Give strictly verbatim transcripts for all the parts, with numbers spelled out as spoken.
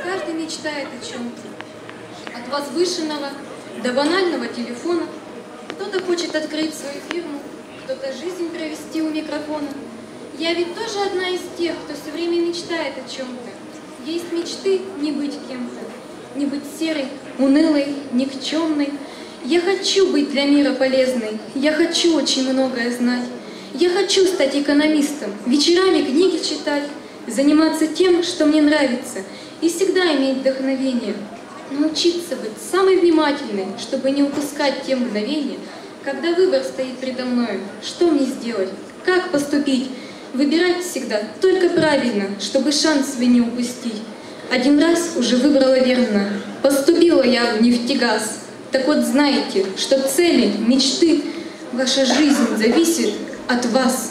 Каждый мечтает о чем-то. От возвышенного до банального телефона. Кто-то хочет открыть свою фирму, кто-то жизнь провести у микрофона. Я ведь тоже одна из тех, кто все время мечтает о чем-то. Есть мечты не быть кем-то, не быть серой, унылой, никчемной. Я хочу быть для мира полезной, я хочу очень многое знать. Я хочу стать экономистом, вечерами книги читать, заниматься тем, что мне нравится, и всегда иметь вдохновение. Научиться быть самой внимательной, чтобы не упускать те мгновения, когда выбор стоит передо мной. Что мне сделать? Как поступить? Выбирать всегда только правильно, чтобы шанс свой не упустить. Один раз уже выбрала верно. Поступила я в нефтегаз. Так вот знайте, что цели, мечты, ваша жизнь зависит от вас.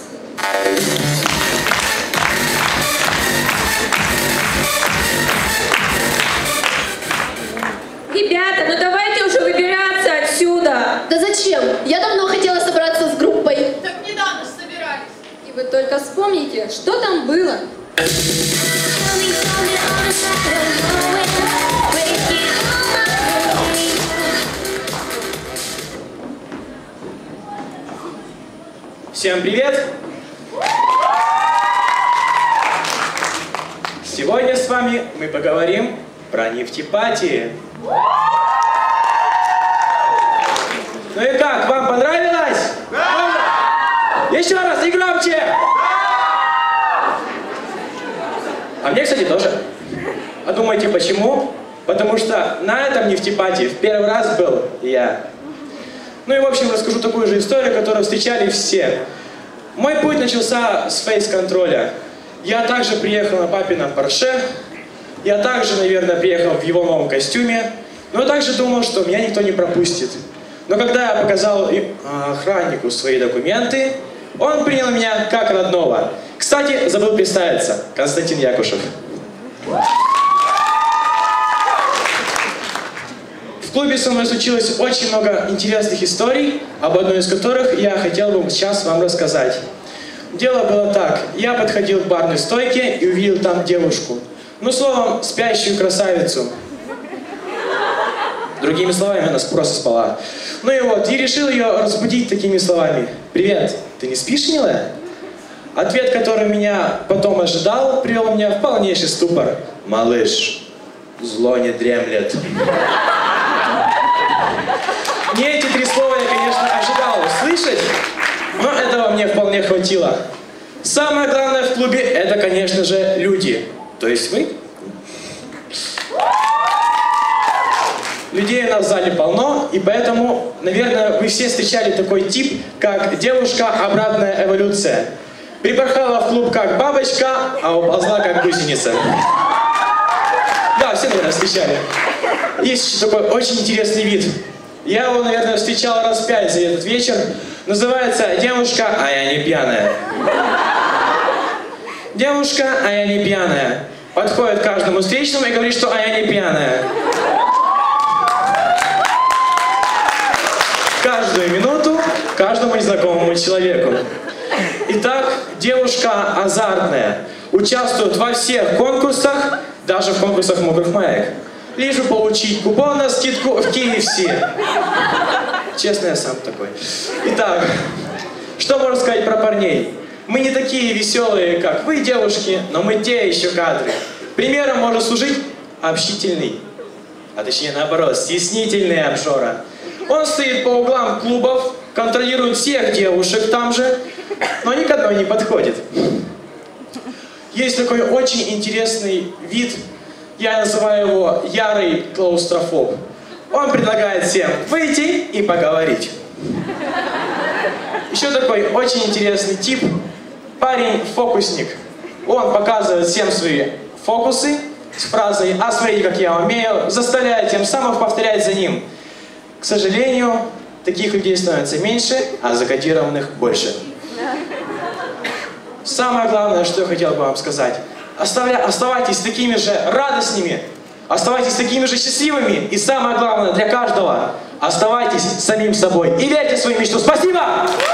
Ребята, ну давайте уже выбираться отсюда. Да зачем? Я давно хотела собраться с группой. Так недавно собирались. И вы только вспомните, что там было. Всем привет! Сегодня с вами мы поговорим про нефтепатии. Ну и как, вам понравилось? Да! Еще раз, и громче! А мне, кстати, тоже. А думаете, почему? Потому что на этом нефтепатии в первый раз был я. Ну и, в общем, расскажу такую же историю, которую встречали все. Мой путь начался с фейс-контроля. Я также приехал на папином Порше. Я также, наверное, приехал в его новом костюме. Но я также думал, что меня никто не пропустит. Но когда я показал охраннику свои документы, он принял меня как родного. Кстати, забыл представиться. Константин Якушев. В клубе со мной случилось очень много интересных историй, об одной из которых я хотел бы сейчас вам рассказать. Дело было так. Я подходил к барной стойке и увидел там девушку. Ну, словом, спящую красавицу. Другими словами, она просто спала. Ну и вот, и решил ее разбудить такими словами. «Привет, ты не спишь, милая?» Ответ, который меня потом ожидал, привел меня в полнейший ступор. «Малыш, зло не дремлет». Не эти три слова я, конечно, ожидал услышать, но этого мне вполне хватило. Самое главное в клубе — это, конечно же, люди. То есть вы. Людей у нас в зале полно, и поэтому, наверное, вы все встречали такой тип, как девушка обратная эволюция. Припорхала в клуб как бабочка, а уползла как гусеница. Да, все, наверное, встречали. Есть еще такой очень интересный вид. Я его, наверное, встречал раз пять за этот вечер. Называется «Девушка, а я не пьяная». Девушка, а я не пьяная. Подходит к каждому встречному и говорит, что «а я не пьяная». Каждую минуту каждому незнакомому человеку. Итак, девушка азартная. Участвует во всех конкурсах, даже в конкурсах мокрых маек. Лишь бы получить купон на скидку в кей эф си. Честно, я сам такой. Итак, что можно сказать про парней? Мы не такие веселые, как вы, девушки, но мы те еще кадры. Примером может служить общительный, а точнее наоборот, стеснительный обжора. Он стоит по углам клубов, контролирует всех девушек там же, но ни к одной не подходит. Есть такой очень интересный вид. Я называю его ярый клаустрофоб. Он предлагает всем выйти и поговорить. Еще такой очень интересный тип. Парень-фокусник. Он показывает всем свои фокусы с фразой «А смотрите, как я умею», заставляя тем самым повторять за ним. К сожалению, таких людей становится меньше, а закодированных больше. Самое главное, что я хотел бы вам сказать. Оставля... Оставайтесь такими же радостными, оставайтесь такими же счастливыми. И самое главное для каждого, оставайтесь самим собой. И верьте в свою мечту. Спасибо!